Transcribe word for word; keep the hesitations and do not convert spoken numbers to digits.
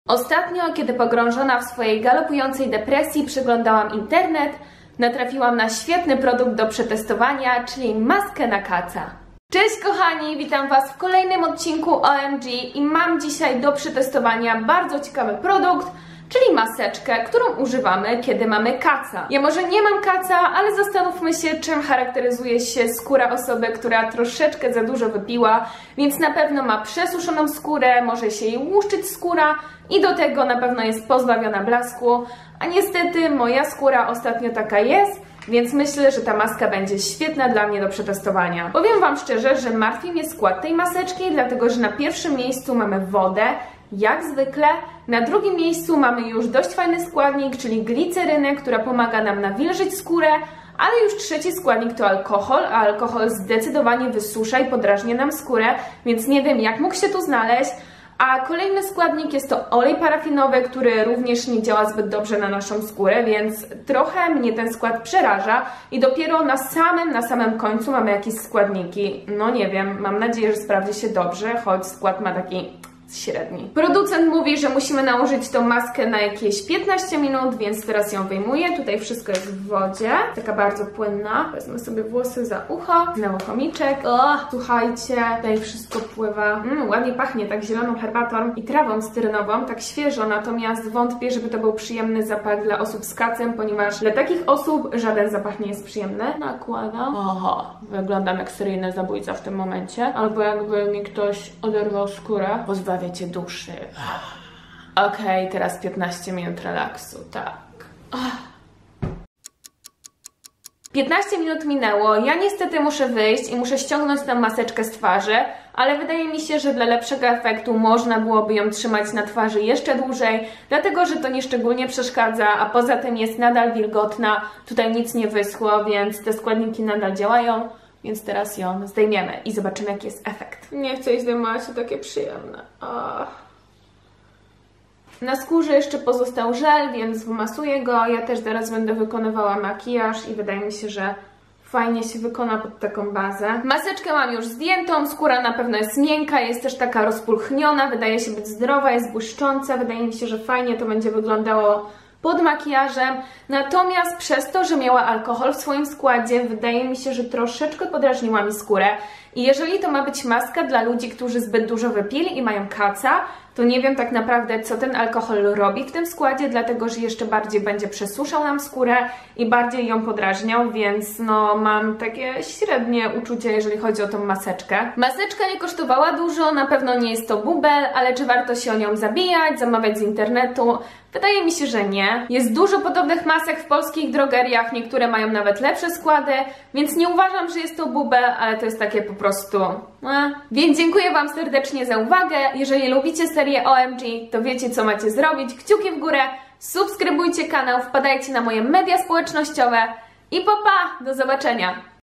Ostatnio, kiedy pogrążona w swojej galopującej depresji przeglądałam internet, natrafiłam na świetny produkt do przetestowania, czyli maskę na kaca. Cześć kochani, witam Was w kolejnym odcinku O M G i mam dzisiaj do przetestowania bardzo ciekawy produkt, czyli maseczkę, którą używamy, kiedy mamy kaca. Ja może nie mam kaca, ale zastanówmy się, czym charakteryzuje się skóra osoby, która troszeczkę za dużo wypiła, więc na pewno ma przesuszoną skórę, może się jej łuszczyć skóra i do tego na pewno jest pozbawiona blasku, a niestety moja skóra ostatnio taka jest, więc myślę, że ta maska będzie świetna dla mnie do przetestowania. Powiem Wam szczerze, że martwi mnie skład tej maseczki, dlatego że na pierwszym miejscu mamy wodę, jak zwykle. Na drugim miejscu mamy już dość fajny składnik, czyli glicerynę, która pomaga nam nawilżyć skórę, ale już trzeci składnik to alkohol, a alkohol zdecydowanie wysusza i podrażnia nam skórę, więc nie wiem, jak mógł się tu znaleźć. A kolejny składnik jest to olej parafinowy, który również nie działa zbyt dobrze na naszą skórę, więc trochę mnie ten skład przeraża i dopiero na samym, na samym końcu mamy jakieś składniki. No nie wiem, mam nadzieję, że sprawdzi się dobrze, choć skład ma taki średni. Producent mówi, że musimy nałożyć tą maskę na jakieś piętnaście minut, więc teraz ją wyjmuję. Tutaj wszystko jest w wodzie, taka bardzo płynna. Wezmę sobie włosy za ucho, znowu chomiczek. O, słuchajcie, tutaj wszystko pływa. Mm, ładnie pachnie tak zieloną herbatą i trawą styrynową, tak świeżo, natomiast wątpię, żeby to był przyjemny zapach dla osób z kacem, ponieważ dla takich osób żaden zapach nie jest przyjemny. Nakładam. Oho, wyglądam jak seryjny zabójca w tym momencie. Albo jakby mi ktoś oderwał skórę. Pozbawiam wiecie duszy. Okej, okay, teraz piętnaście minut relaksu, tak. piętnaście minut minęło, ja niestety muszę wyjść i muszę ściągnąć tę maseczkę z twarzy, ale wydaje mi się, że dla lepszego efektu można byłoby ją trzymać na twarzy jeszcze dłużej, dlatego że to nieszczególnie przeszkadza, a poza tym jest nadal wilgotna, tutaj nic nie wyschło, więc te składniki nadal działają. Więc teraz ją zdejmiemy i zobaczymy, jaki jest efekt. Nie chcę jej zdejmować, to takie przyjemne. Oh. Na skórze jeszcze pozostał żel, więc wymasuję go. Ja też teraz będę wykonywała makijaż i wydaje mi się, że fajnie się wykona pod taką bazę. Maseczkę mam już zdjętą, skóra na pewno jest miękka, jest też taka rozpulchniona, wydaje się być zdrowa, jest błyszcząca. Wydaje mi się, że fajnie to będzie wyglądało pod makijażem, natomiast przez to, że miała alkohol w swoim składzie, wydaje mi się, że troszeczkę podrażniła mi skórę i jeżeli to ma być maska dla ludzi, którzy zbyt dużo wypili i mają kaca, to nie wiem tak naprawdę, co ten alkohol robi w tym składzie, dlatego że jeszcze bardziej będzie przesuszał nam skórę i bardziej ją podrażniał, więc no mam takie średnie uczucie, jeżeli chodzi o tą maseczkę. Maseczka nie kosztowała dużo, na pewno nie jest to bubel, ale czy warto się o nią zabijać, zamawiać z internetu? Wydaje mi się, że nie. Jest dużo podobnych masek w polskich drogeriach, niektóre mają nawet lepsze składy, więc nie uważam, że jest to bubel, ale to jest takie po prostu... Eh. Więc dziękuję Wam serdecznie za uwagę. Jeżeli lubicie serię O M G, to wiecie, co macie zrobić. Kciuki w górę, subskrybujcie kanał, wpadajcie na moje media społecznościowe i pa pa! Do zobaczenia!